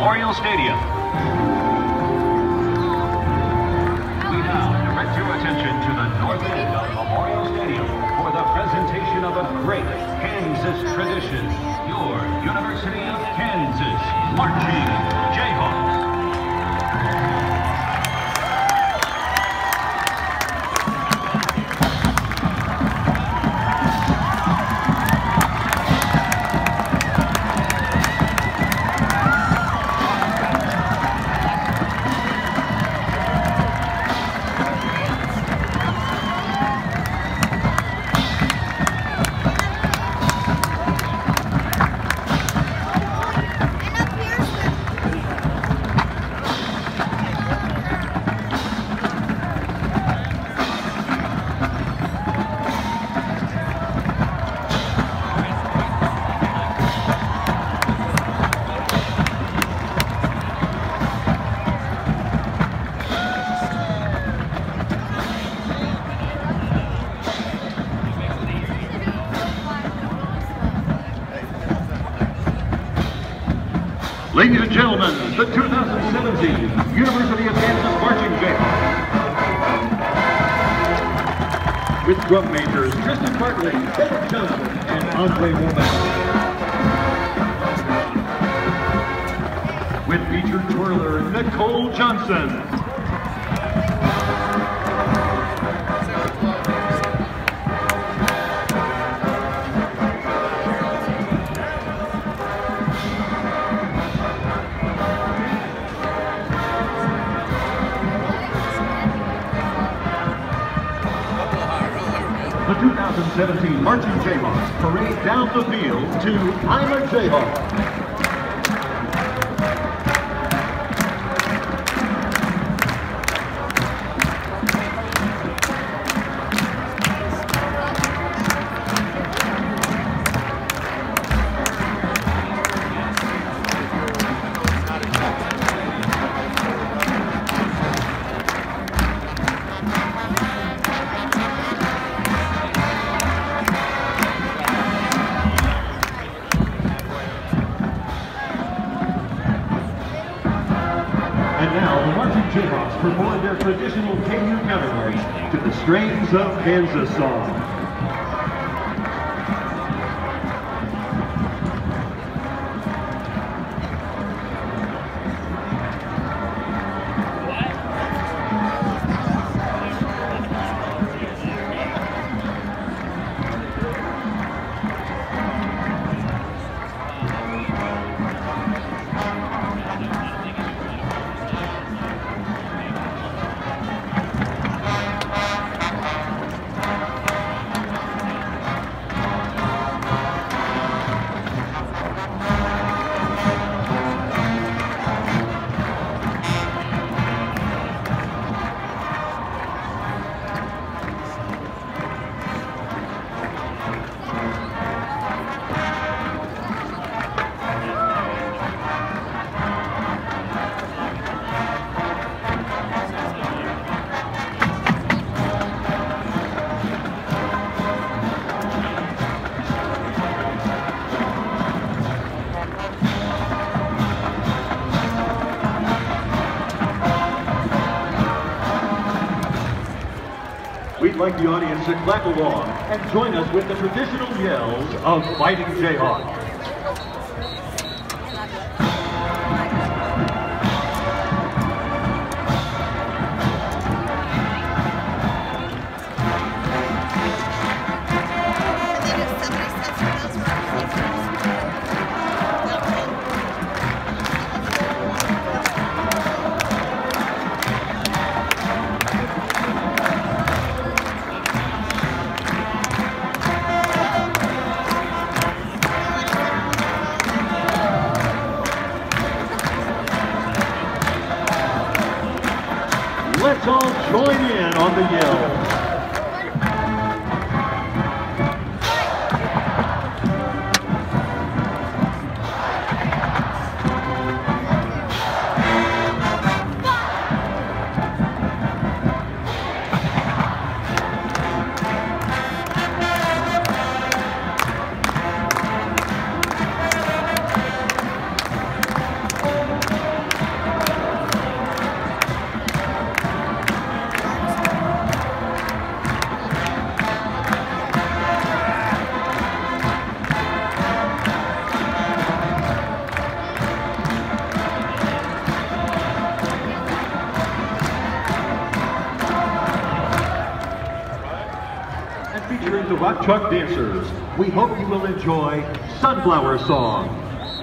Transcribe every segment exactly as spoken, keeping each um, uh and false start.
Memorial Stadium. We now direct your attention to the north end of Memorial Stadium for the presentation of a great Kansas tradition, your University of Kansas Marching Jayhawks. Ladies and gentlemen, the two thousand seventeen University of Kansas Marching Jayhawks. With drum majors Tristan Bartley, Philip Johnson, and Andre Womack. With featured twirler Nicole Johnson. The two thousand seventeen Marching Jayhawks parade down the field to I'm a Jayhawk. And now the Marching Jayhawks perform their traditional K S U counterparts to the strains of Kansas song. We'd like the audience to clap along and join us with the traditional yells of Fighting Jayhawk. Let's all join in on the yell. the Rock Chalk Dancers. We hope you will enjoy Sunflower Song.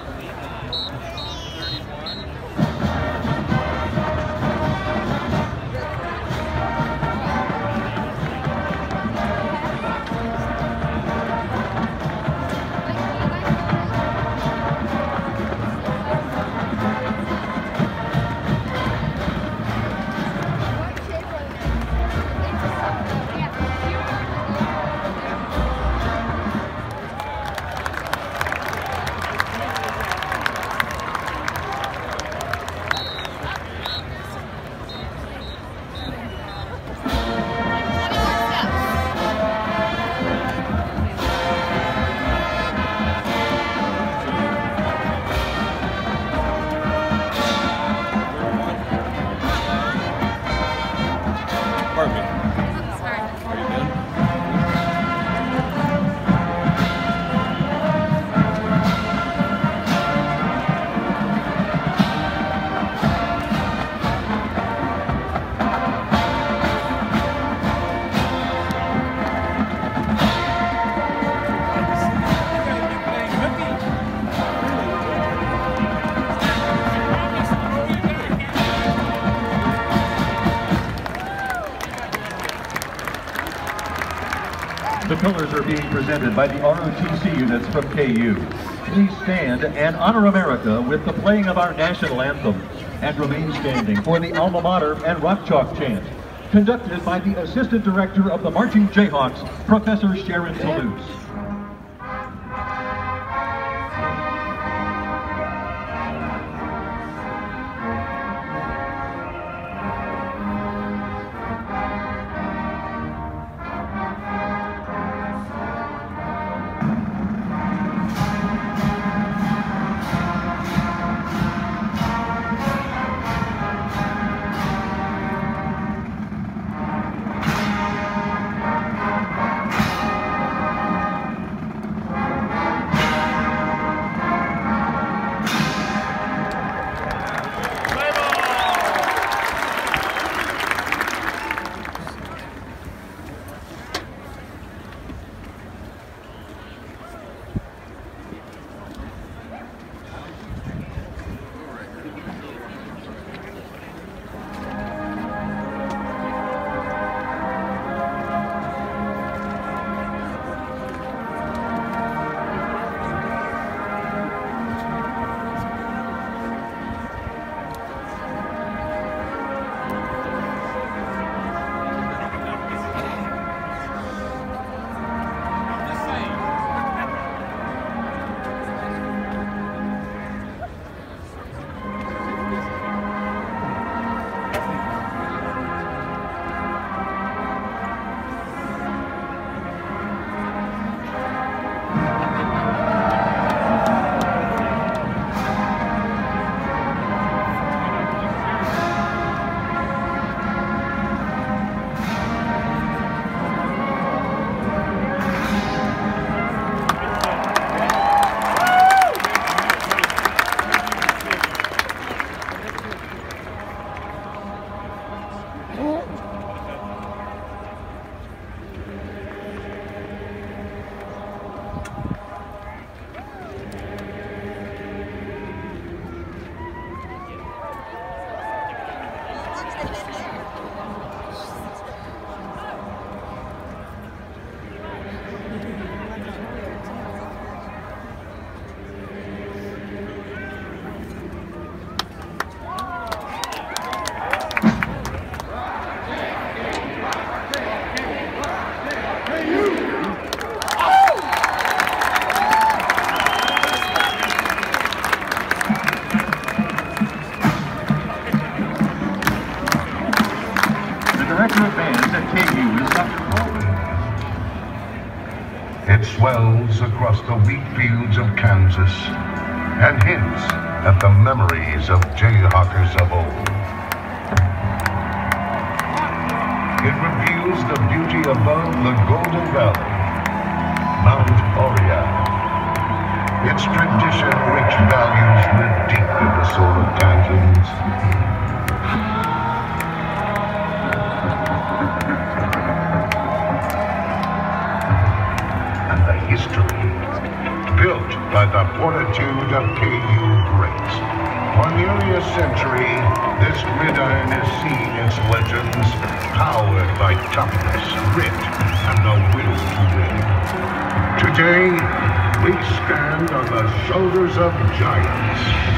The colors are being presented by the R O T C units from K U. Please stand and honor America with the playing of our national anthem, and remain standing for the alma mater and Rock Chalk chant, conducted by the Assistant Director of the Marching Jayhawks, Professor Sharon Toulouse. It swells across the wheat fields of Kansas and hints at the memories of Jayhawkers of old. It reveals the beauty above the Golden Valley, Mount Oriel. Its tradition-rich values live deep in the soul of Kansans. multitude of K U greats. For nearly a century, this gridiron has seen its legends powered by toughness, grit, and the will to win. Today, we stand on the shoulders of giants.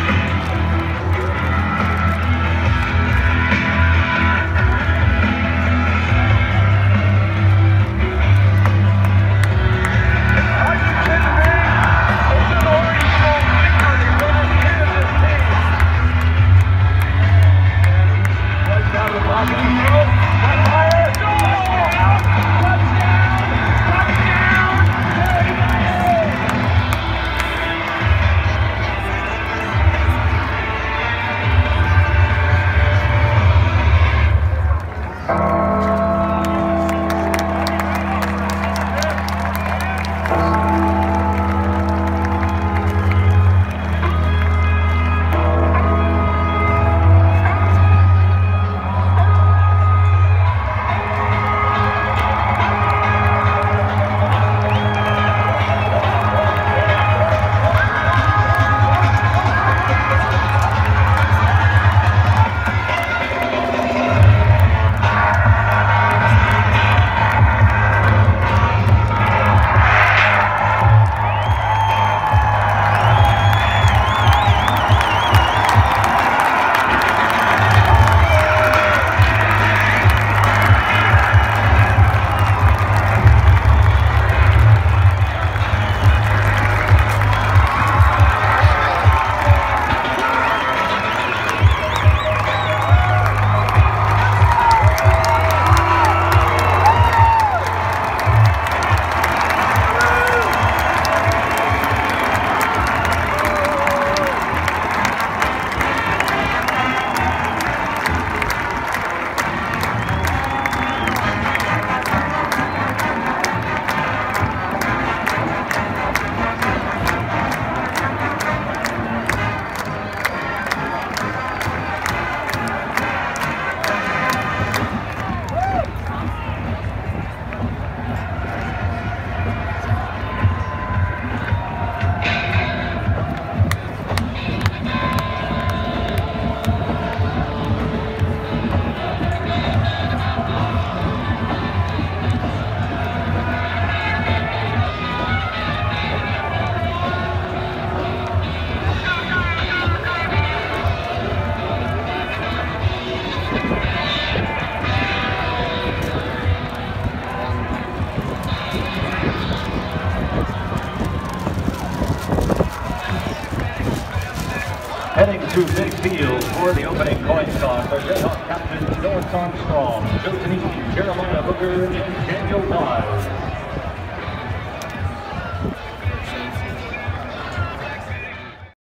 Heading to midfield for the opening coin toss are Jayhawk captains North Armstrong, Joe Taniki, Jeremiah Booker, and Daniel Wise.